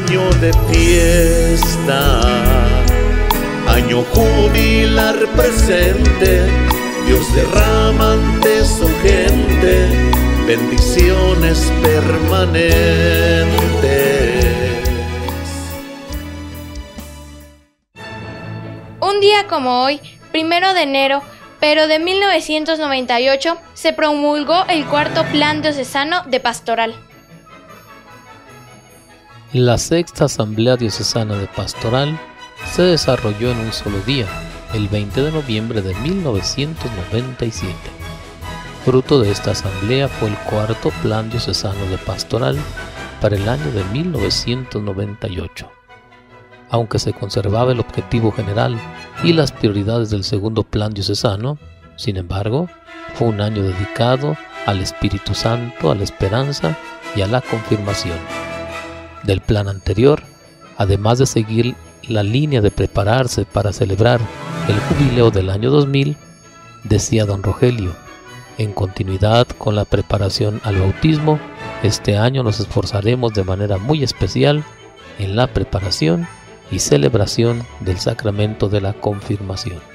año de fiesta, año jubilar presente. Dios derrama ante su gente bendiciones permanentes. Un día como hoy, 1 de enero, pero de 1998, se promulgó el cuarto Plan Diocesano de Pastoral. La sexta Asamblea Diocesana de Pastoral se desarrolló en un solo día, el 20 de noviembre de 1997. Fruto de esta asamblea fue el cuarto Plan Diocesano de Pastoral para el año de 1998. Aunque se conservaba el objetivo general y las prioridades del segundo Plan Diocesano, sin embargo, fue un año dedicado al Espíritu Santo, a la esperanza y a la confirmación. Del plan anterior, además de seguir la línea de prepararse para celebrar el jubileo del año 2000, decía don Rogelio, en continuidad con la preparación al bautismo, este año nos esforzaremos de manera muy especial en la preparación y celebración del sacramento de la confirmación.